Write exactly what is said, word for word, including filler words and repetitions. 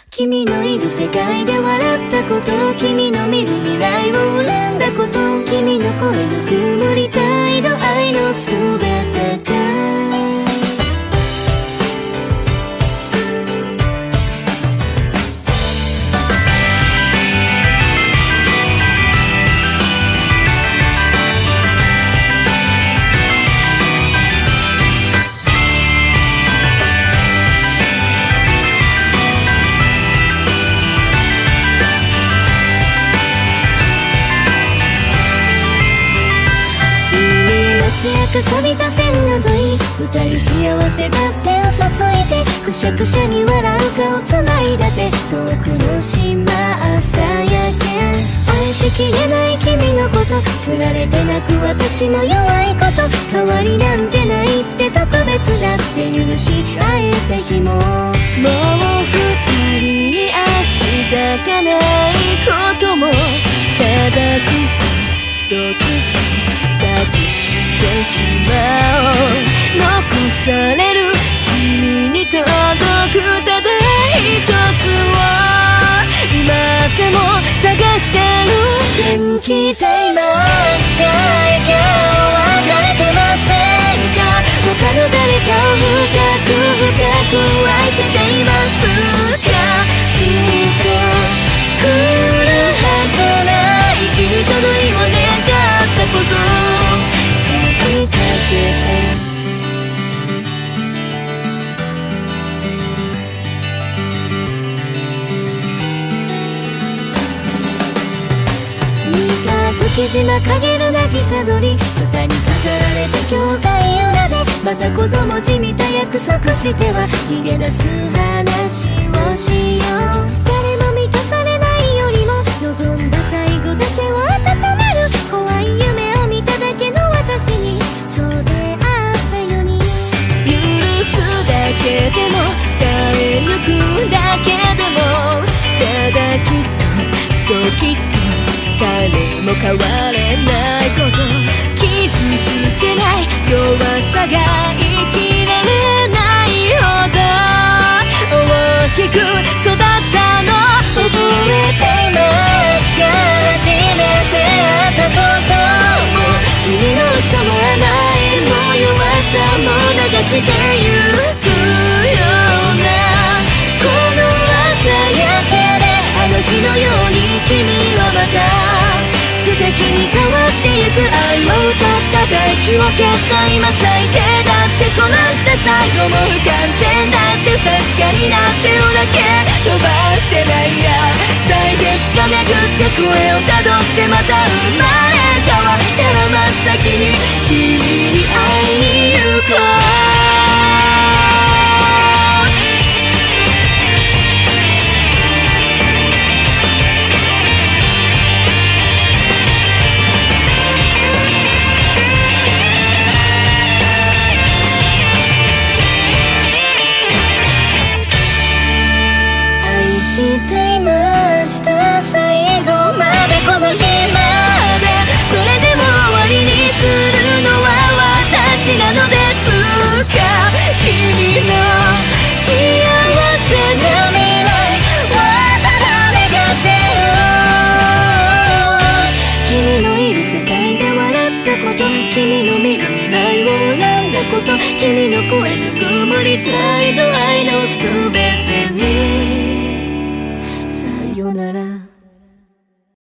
君のいる世界で笑ったこと、君の見る未来を恨んだこと、君の声の曇り態度、愛のすべてが錆びた線の沿い、二人幸せだって嘘ついて、くしゃくしゃに笑う顔つないだて、遠くの島朝焼け、愛しきれない君のこと、つられて泣く私の弱いこと、変わりなんてないって特別だって許し合えた日も、もう二人に明日がないことも、ただずっとそうずっと隠してしまおう、残される君に届くただ一つを今でも探してる。元気でいますか？今日別れてませんか？他の誰かを深く深く愛せていますか？ずっと来るはずない君とのいを願ったこと、書きかけて三日月島陰る渚鳥、ツタに飾られた教会裏で、また子供じみた約束しては逃げ出す話をしよう。誰も満たされないよりも望んだ最後だけを温める、怖い夢を見ただけの私にそうであったように、許すだけでも耐え抜くだけでも、ただきっとそうきっと誰も変われないこと、傷つけない弱さが生きられないほど大きく育ったの覚えていますか？初めて会ったことも、君の嘘も甘えも弱さも流してゆくような、この朝焼けであの日のように君はまた素敵に変わってゆく、愛を歌った大地を蹴った今最低だってこなして最後も不完全だって確かになってるだけ飛ばしてないや、歳月が巡って声をたどってまた生まれ変わったら真っ先に君に会いに行こう。していました最後までこの日まで、それでも終わりにするのは私なのですか？君の幸せな未来はただ願ってる。君のいる世界で笑ったこと、君の見る未来を恨んだこと、君の声ぬくもり態度、愛のすべてにさよなら。